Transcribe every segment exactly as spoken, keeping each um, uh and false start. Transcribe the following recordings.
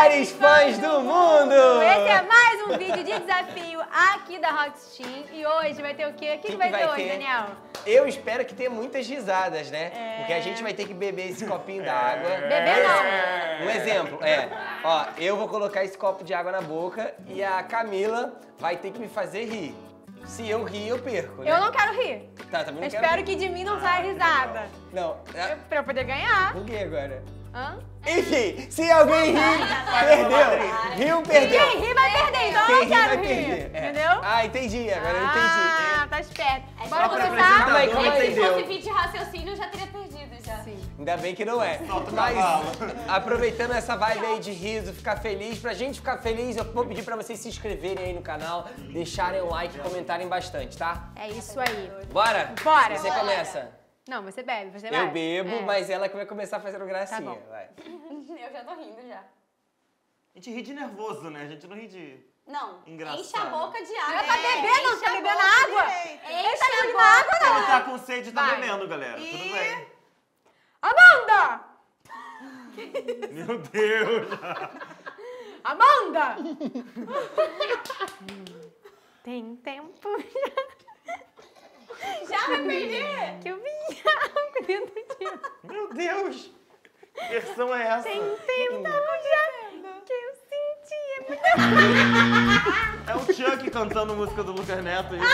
melhores fãs do mundo! Esse é mais um vídeo de desafio aqui da Rocksteam. E hoje vai ter o quê? O que, que, que vai, vai ter hoje, Daniel? Eu espero que tenha muitas risadas, né? É... Porque a gente vai ter que beber esse copinho d'água. Beber não! Um exemplo, é... Ó, eu vou colocar esse copo de água na boca e a Camila vai ter que me fazer rir. Se eu rir, eu perco, né? Eu não quero rir. Tá, também não eu quero espero rir. que de mim não saia risada. Não. É... Eu, pra eu poder ganhar. Por que agora? Hã? Enfim, se alguém rir, perdeu. Riu, perdeu. Quem rir vai perder, então Quem eu não rir quero vai rir. perder. É. Entendeu? Ah, entendi. Agora eu Ah, entendi. tá esperto. É Bora só pra começar? Calma aí, calma aí. Se Entendeu. fosse vídeo de raciocínio, eu já teria perdido já. Sim. Ainda bem que não é. Mas aproveitando essa vibe aí de riso, ficar feliz, pra gente ficar feliz, eu vou pedir pra vocês se inscreverem aí no canal, deixarem o like e comentarem bastante, tá? É isso aí. Bora? Bora. Você começa. Não, você bebe, você vai. Eu bebo, É. mas ela que vai começar fazendo gracinha. Tá bom. Vai. Eu já tô rindo já. A gente ri de nervoso, né? A gente não ri de... Não, Engraçado. enche a boca de água. Ela tá bebendo, não tá bebendo água? Ele Enche tá a bebendo boca. água, Quem não. tá com sede tá Vai. bebendo, galera. Tudo bem. Amanda! Meu Deus! Amanda! Tem tempo Já vai perder. que eu vi água dentro de... Meu Deus! Que versão é essa? Tem tempo já que eu senti. É muito... É o Chuck cantando música do Lucas Neto. Aí.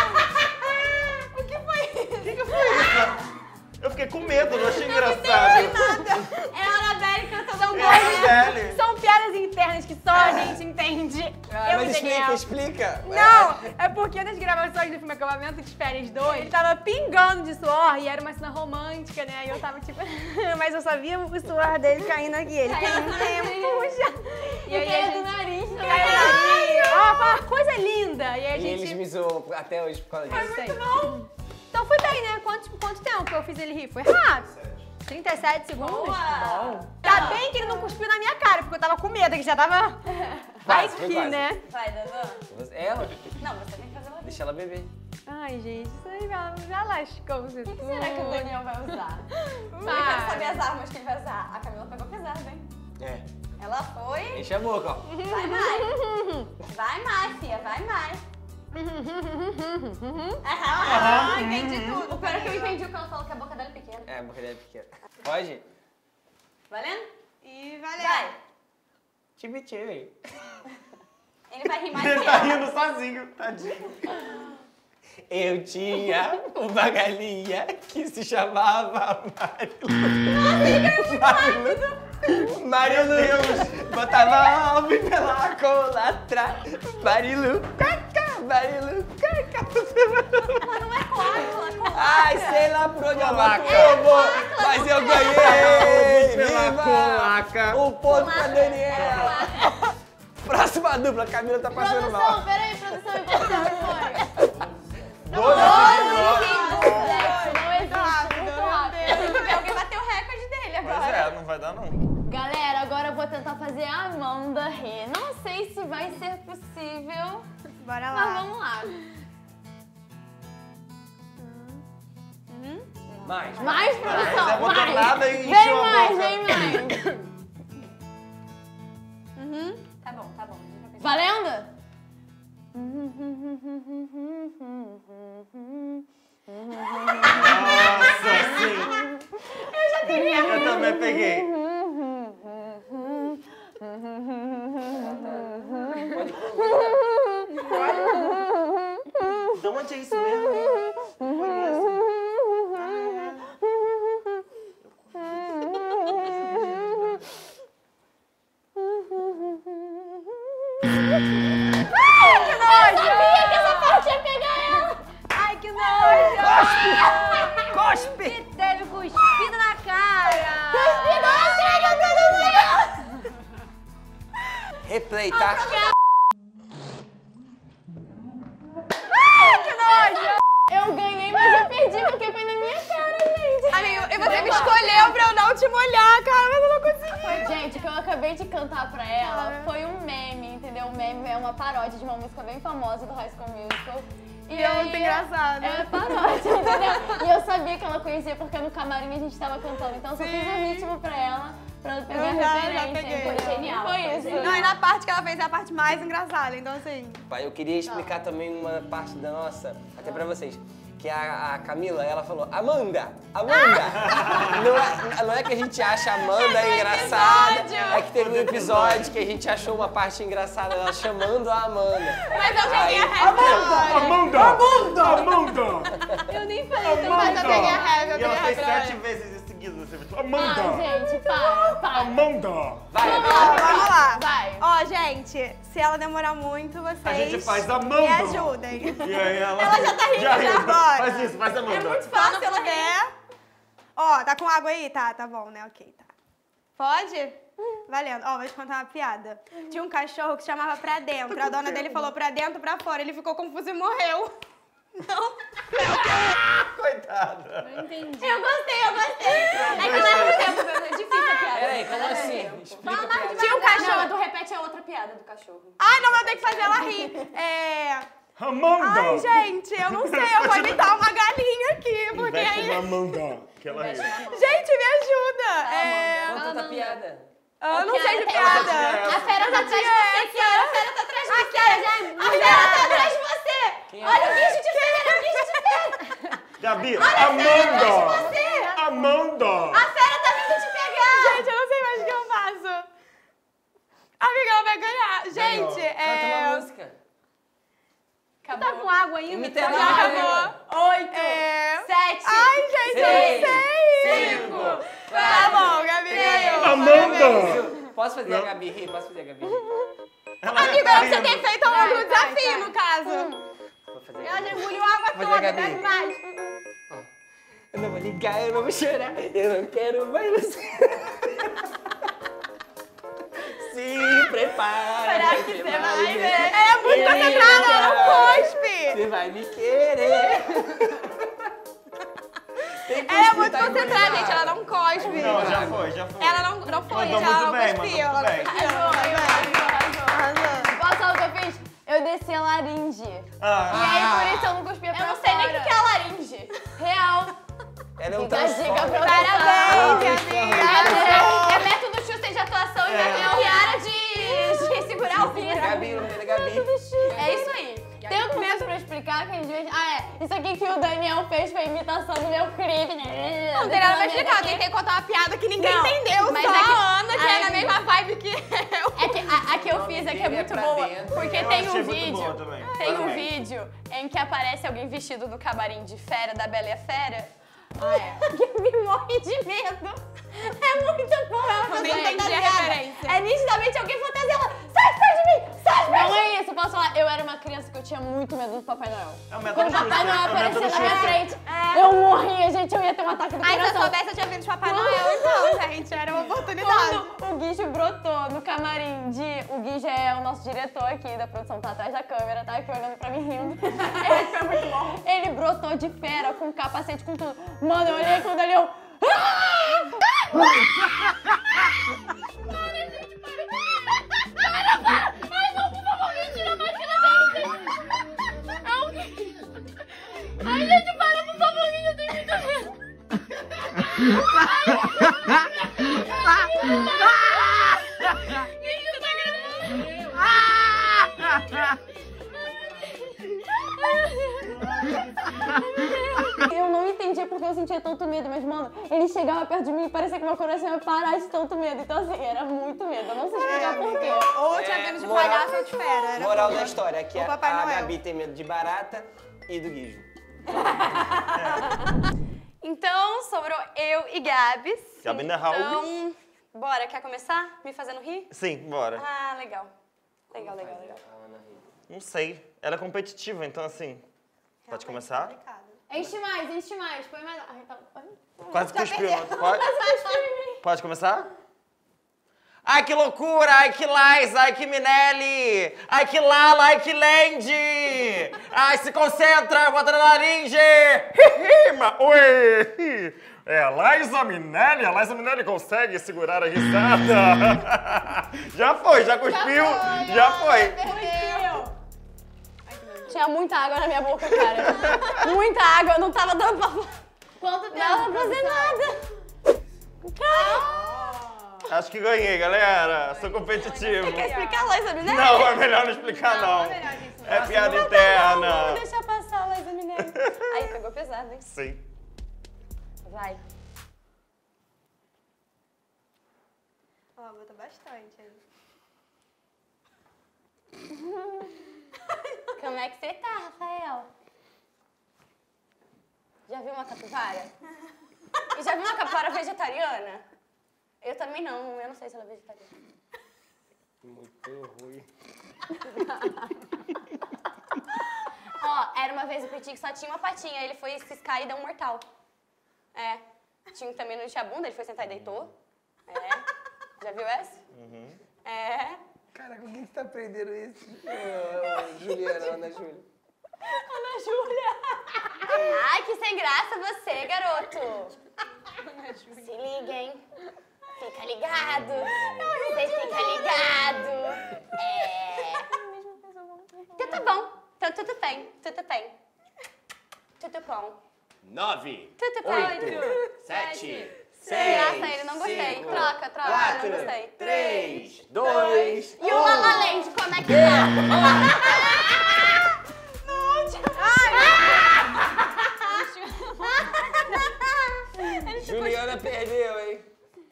O que foi isso? O que, que foi isso? Eu fiquei com medo, não achei engraçado. É a Anabelle cantando um É gol. a Annabelle. São piadas internas que só a gente entende. Ah, eu mas e explica, Daniel. explica. Não, é porque nas gravações do filme Acabamento de Férias dois, ele tava pingando de suor e era uma cena romântica, né? E eu tava tipo... Mas eu só via o suor dele caindo aqui. Ele tem tempo já. E aí a é do gente- nariz também. Ai, ó, foi uma coisa linda. E aí a E gente... eles me zoam até hoje por causa disso. Muito bom. Então foi bem, né? Quanto, quanto tempo que eu fiz ele rir? Foi rápido. trinta e sete segundos. Boa. Tá bem que ele não cuspiu na minha cara, porque eu tava com medo, que já tava Quase, foi aqui, quase. né? Vai, Dandan. Você- Ela? Não, você tem que fazer uma. Deixa ela beber. Ai, gente, isso aí já, já lascou você O que será que o Daniel vai usar? Eu Vai. quero saber as armas que ele vai usar. A Camila pegou pesado, hein? É. Ela foi. Enche a boca, ó. Vai mais. Vai mais, filha. Vai mais. Aham, entendi tudo. O pior é que eu entendi o que ela falou, que a boca dela é pequena. É, a boca dela é pequena. Pode? Valendo? E valeu. Vai. Chibi chibi. Ele vai rir mais Ele que tá eu. rindo sozinho, tadinho. Eu tinha uma galinha que se chamava Marilu. Marilu. Marilu. Botava alvo pela colatra. Marilu. Caca. Marilu. Caca. Mas não é coágula, Ai, sei lá por onde eu Colaca. vou, mas eu ganhei. Pela Viva! colaca. Um ponto pra Daniela. Próxima dupla, a Camila tá passando mal. Produção, peraí, produção, e produção, Doze segundos. Não existe, muito rápido. Alguém bateu o recorde dele agora. Pois é, não vai dar não. Galera, agora eu vou tentar fazer a Amanda rir. Não sei se vai ser possível, Bora mas lá. vamos lá. Mais. Mais, produção, Zé botou mais. nada e Vem encheu a mais, boca. vem mais. Tá bom, tá bom. Valendo? Nossa, sim. Eu já peguei. Eu também peguei. De onde é isso mesmo? Conheço. Que nojo! Sabia que essa parte ia pegar ela. Ai, que nojo! Cospe! Que teve cuspido na cara! Cuspido na cara, meu Deus do céu. Replay, tá? Ai, que nojo! Eu ganhei, mas eu perdi porque foi na minha cara, gente. Amigo, e você me escolheu pra eu dar o último olhar, cara, mas eu não consegui. Gente, o que eu acabei de cantar pra ela foi um meme, entendeu? O meme é uma paródia de uma música bem famosa do High School Musical. E é muito engraçado. É paródia, entendeu? E eu sabia que ela conhecia porque no camarim a gente tava cantando. Então eu só fiz o ritmo pra ela, Pra pegar Eu já- já referência. peguei. Foi genial. Foi isso. Não, e na parte que ela fez é a parte mais engraçada, então assim... Pai, eu queria explicar também uma parte da nossa, até pra vocês. Que a, a Camila, ela falou, Amanda, Amanda. Não, é, não é que a gente acha a Amanda engraçada, é que teve um episódio que a gente achou uma parte engraçada, ela chamando a Amanda. Mas eu peguei a Aí- rap. Amanda! Amanda! Amanda! Eu nem falei tanto. Mas eu peguei a rap, eu E peguei ela a fez rap. sete vezes em seguida. Você viu? Ah, Amanda! gente, para, para. Amanda! Vai, Ó, vai. vamos lá. Vai. Ó, gente, se ela demorar muito, vocês A gente faz Amanda! me ajudem. E aí ela... Ela já tá rindo já. riu. Bora. Faz isso, faz Amanda. É muito fácil, ela quer. Ó, tá com água aí? Tá, tá bom, né? Ok, tá. Pode? Valendo. Ó, vou te contar uma piada. Tinha um cachorro que se chamava Pra Dentro. A dona dele falou pra dentro, pra fora. Ele ficou confuso e morreu. Não. Coitada. Não entendi. Eu gostei, eu gostei. É que não é tempo, é difícil a piada. Peraí, como assim? Explica a piada. Tinha um Não, a cachorro. do repete é outra piada do cachorro. Ai, não, eu tenho que fazer ela rir. É... Amanda! Ai, gente, eu não sei. Eu vou imitar uma galinha aqui, porque Investe aí... na Amanda, que ela riu. Gente, me ajuda. É... Conta outra piada. Eu não sei de Tem piada. outra piada. A fera tá atrás de você, Kiara. A fera tá atrás de você. A Kiara já é A fera tá atrás de você. Quem é Olha a o bicho de fera, o bicho de fera. Gabi, Amanda! Amanda! A fera tá vindo te pegar! Gente, eu não sei mais o que eu faço. Amiga, ela vai ganhar. Gente, Canta é... uma música. Tá com água ainda? Imita Já ela, acabou. Oito. É... Sete. Ai, gente, eu Seis, não sei. cinco, Tá bom, Gabi ganhou. Amanda! Posso fazer a Gabi rir? Posso fazer a Gabi rir? Ela já Amiga, tá você rindo. tem feito ao longo do Vai, vai, desafio, vai. no caso. Vou fazer a Ela Gabi. já engoliu a água Vou fazer a toda, Gabi. bebe mais. Eu não vou ligar, eu não vou chorar, eu não quero mais você. Se prepara. Será que você você vai ver. ver? Ela é muito concentrada, ela não cospe. Você vai me querer. Tem que Ela é cuspir, muito tá concentrada, engolindo gente, ela água. não cospe. Não, já foi, já foi. Ela não, não foi, Mandou ela muito não bem, cuspiu, mandou ela muito não bem. cuspiu. Arrasou. Posso falar o que eu fiz? Eu desci a laringe. Ah, E aí, por isso eu não cuspia pra Eu não sei nem o fora. que que é laringe. Real. Ela é um Fica a dica transforme. pra Parabéns, amiga. É método Xuxa de atuação e método Kiara de, de segurar o vidro. Gabi, o nome dela é Gabi. É isso aí. Tem outro método pra explicar que a gente... Ah, é. Isso aqui que o Daniel fez foi imitação do meu clipe. Não tem nada pra explicar, eu tentei contar uma piada que ninguém Não, entendeu, mas só é que- a Ana, que é Ai, na mesma vibe que eu. É que a, a que eu fiz é que é dele é muito pra boa. dentro. Porque Eu tem achei um muito boa vídeo... também. Tem um Parabéns. vídeo em que aparece alguém vestido no camarim de fera, da Bela e a Fera. Ah, é. Que me morre de medo. É muito bom, é uma Eu nem pessoa entendi a fantasiada. referência. É nitidamente alguém fantasiada. Sai, sai de mim! Sai, sai! Não é isso, posso falar. Eu era uma criança que eu tinha muito medo do Papai Noel. É o método Quando o Papai Xuxa, Noel é o aparecia método na minha Xuxa. frente, eu morria, gente. Eu ia ter um ataque do Ai, se eu coração. soubesse, eu tinha vindo de Papai Noel, então, gente, era uma oportunidade. Quando o Guijo brotou no camarim de... O Guijo é o nosso diretor aqui da produção, tá atrás da câmera, tá aqui olhando pra mim rindo. Ele foi muito bom. Ele brotou de fera, com capacete, com tudo. Mano, eu olhei quando ele... Eu... Ai, não, por favor, mentira, imagina bem. Ai, gente, para, por favor, eu tenho muito medo. Eu não entendi porque eu sentia tanto medo, mas, mano, ele chegava perto de mim e parecia que meu coração ia parar de tanto medo. Então, assim, era muito medo. Eu não sei explicar por quê. Ou eu tinha vindo de moral- palhaço ou de fera. Era Moral uma. da história, que O a, Papai a Noel. Gabi tem medo de barata e do guijo. Então, sobrou eu e Gabs. Gabi na house. Então, bora, quer começar? Me fazendo rir? Sim, bora. Ah, legal. Legal, legal, legal. Não sei. Ela é competitiva, então assim. Pode começar? Enche mais, enche mais. Põe mais... Ai, tá... Ai. Quase cuspiu. Pode? Pode começar? Ai, que loucura! Ai, que Lais! Ai, que Minelli! Ai, que Lala! Ai, que Lendi! Ai, se concentra! Bota na laringe! Rima! Oi! É a Laisa Minelli? A Laisa Minelli consegue segurar a risada! Já foi, já cuspiu! Já foi! Perdeu. Tinha muita água na minha boca, cara. Muita água, eu não tava dando pra... Quanto tempo? Não dava pra fazer nada. Cara... Acho que ganhei, galera. Sou competitivo. Você quer explicar a Laísa Minelli? Não, é melhor não explicar, não. Não, é melhor, gente. É piada Vamos interna. deixar passar a Laísa Minelli. Aí, pegou pesado, hein? Sim. Vai. Ó, bota bastante aí. Como é que você tá, Rafael? Já viu uma capivara? E já viu uma capivara vegetariana? Eu também não, eu não sei se ela é vegetariana. Muito ruim. Ó, era uma vez o Petit que só tinha uma patinha, ele foi ciscar e deu um mortal. É. Tinha um que também não tinha bunda, ele foi sentar e deitou. É. Já viu essa? Uhum. É. Caraca, com quem que tá aprendendo isso? Oh, Juliana, Ana Júlia. Ana Júlia! Ai, que sem graça você, garoto! Se liga, hein? Fica ligado! Você fica ligado! É. Então tá bom. Então tudo bem, tudo bem. Tudo bom. Nove, Tudo bem. oito, sete, Sem graça seis, ele, não gostei. cinco, Troca, troca, quatro, não gostei. três, dois, E o La La Land, como é que tá? Juliana perdeu, hein?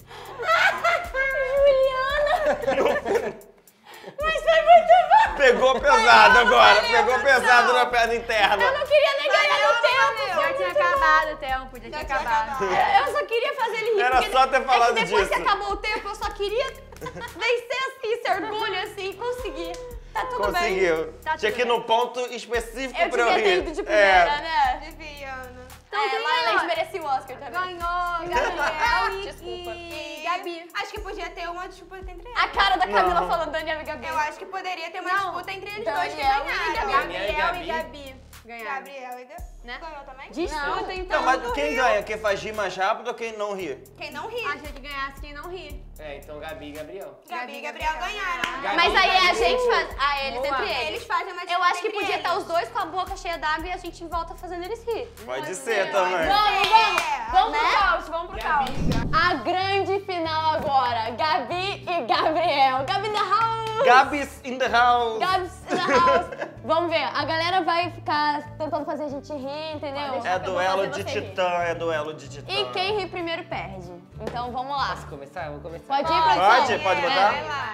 Juliana! Mas foi muito bom! Pegou pesado agora. Pegou pesado na piada interna. Eu não queria nem ganhar no tempo! Já tinha acabado o tempo, já tinha acabado. Eu só queria fazer ele rir. Era porque só ter falado é que depois disso. que acabou o tempo, eu só queria vencer assim, esse orgulho assim, conseguir. Tá tudo bem. Conseguiu. Tá Tinha tudo que ir bem. no ponto específico Eu pra eu devia ter rir. ido de primeira, É. né? Devia, Ana. Então, é, quem La La Land ganhou? merecia o Oscar também. Ganhou Gabriel e, Desculpa. e Gabi. Acho que podia ter uma disputa entre eles. A cara da Camila Não. falando Daniel e Gabi. Eu acho que poderia ter uma Não. disputa entre eles Daniel dois que e ganharam. Gabi. Gabriel Gabi. e Gabi ganharam. Gabriel e Gabi. Né? Ganhou também? Disputa, então. Não, mas quem ganha? Quem faz rir mais rápido ou quem não ri? Quem não ri. Achei que ganhasse quem não ri. É, então Gabi e Gabriel. Gabi e Gabriel ganharam. Gabi Mas e aí a Gabi. gente faz. Ah, eles Boa. entre eles. Eles fazem uma disputa Eu acho que entre podia eles. estar os dois com a boca cheia d'água e a gente volta fazendo eles rir. Pode ser também. Vamos, vamos! Vamos Né? pro caos, vamos pro caos. A grande final agora, Gabi e Gabriel. Gabi in the house! Gabs in the house. Gabs in the house. Vamos ver, a galera vai ficar tentando fazer a gente rir, entendeu? É Eu vou duelo fazer de você rir. titã, é duelo de titã. E quem rir primeiro perde. Então vamos lá. Posso começar? Eu vou começar. Pode ir, produção? Pode? Pode É, botar? vai lá.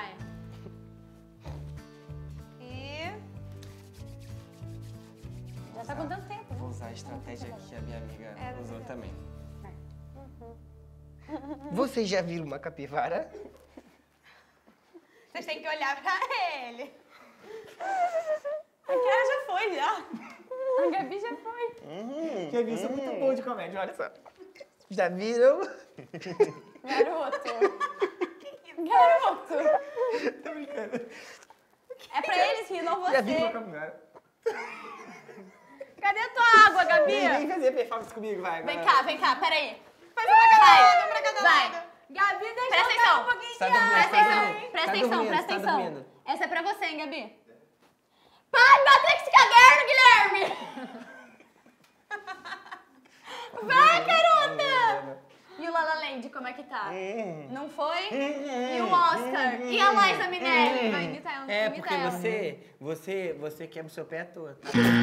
E... Já tá com tanto tempo. Vou usar a estratégia que a minha amiga É, usou é. também. Vocês já viram uma capivara? Vocês têm que olhar pra ele. Aquela já foi, já. A Gabi já foi. Já vi, sou muito bom de comédia, olha só. Já viram? Garoto. Garoto. Tô brincando. É pra eles rir, não Já vi uma você. capivara? Cadê a tua água, Gabi? Vem, vem fazer performance comigo, vai. Vem vai. cá, vem cá, peraí. Faz uma pra cada Vai. lado, um pra cada Vai. lado. Gabi, deixa Presta eu dar atenção. um pouquinho Tá de dormindo, água. Presta tá atenção, dormindo. presta Tá atenção, dormindo, presta tá atenção. dormindo. Essa é pra você, hein, Gabi? Para de bater com esse caderno, Guilherme! Vai, garota! E o La La Land, como é que tá? Não foi? E o Oscar? E a Liza Minelli? Vai imitar ela, É, imita porque ela. você, você, você quebra o seu pé à toa.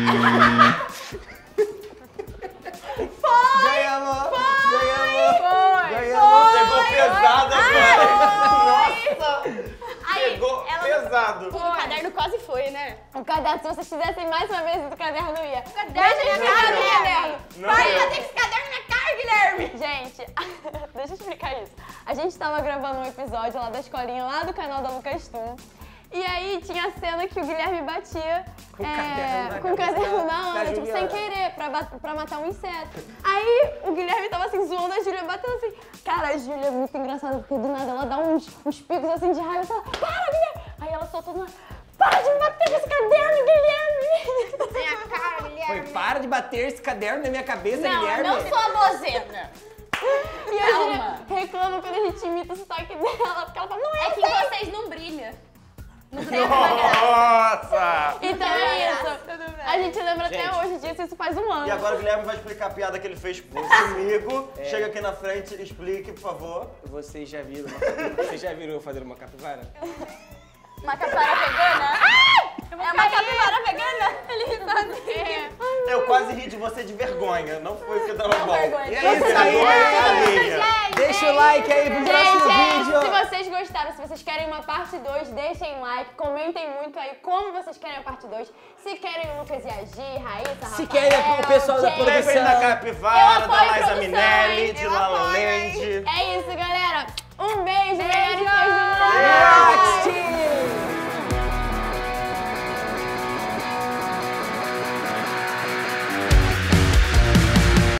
Ganhamos! Ganhamos! Foi. Ganhamos! Pegou pesado agora. Nossa! Aí, Pegou ela- pesado. O caderno quase foi, né? O caderno, se vocês fizessem mais uma vez, o caderno não ia. O caderno deixa eu ia explicar cair, o caderno. Não Para de ia. bater com esse caderno na cara, Guilherme! Gente, deixa eu explicar isso. A gente tava gravando um episódio lá da escolinha, lá do canal da Lucas Tum. E aí tinha a cena que o Guilherme batia Com o é, caderno na com o cabeça caderno da- na da Ana, tipo, sem Juliana. querer, pra, bat- pra matar um inseto. Aí o Guilherme tava assim, zoando a Júlia, batendo assim. Cara, a Júlia é muito engraçada, porque do nada ela dá uns, uns picos assim de raiva e fala, para, Guilherme! Aí ela soltou uma, para de me bater com esse caderno, Guilherme! Tem a cara, Foi, Guilherme. para de bater esse caderno na minha cabeça, Não, Guilherme. eu não sou a bozena. E a Júlia reclama quando a gente imita o sotaque dela, porque ela fala, não é, É que isso aí." vocês não brilham. Não tem uma graça. Nossa! Então é isso. Tudo bem. A gente lembra até Gente. hoje disso, isso faz um ano. E agora o Guilherme vai explicar a piada que ele fez comigo. Chega aqui na frente, explique, por favor. Vocês já viram uma capivara? Vocês já viram eu fazer uma capivara? Uma capivara vegana? É uma capivara vegana? Ele fazia. Eu quase ri de você de vergonha, não foi o que tava Não, bom. vergonha. E é isso aí, Vergonha. Deixa o like aí pro Gente, próximo é isso. vídeo. Se vocês gostaram, se vocês querem uma parte dois, deixem like, comentem muito aí como vocês querem a parte dois. Se querem o Lucas e a Gi, Raíssa, Rafael, Se querem o pessoal da Jay. produção. Lembrem da Eu Capivara, da apoio Liza produções. Minelli, de Eu La La apoio, hein? Land. É isso, galera. Um beijo.